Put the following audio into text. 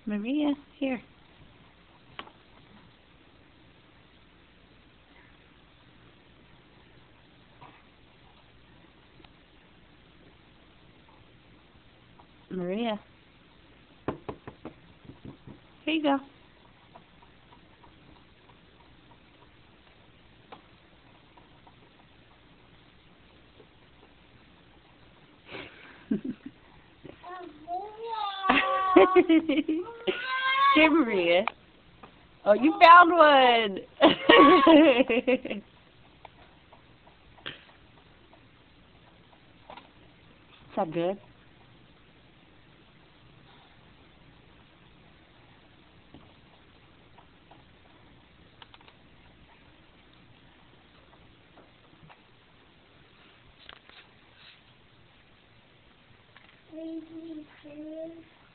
Maria, here. Maria. Here you go. Here, Maria. Oh, you found one. Is that good? Baby,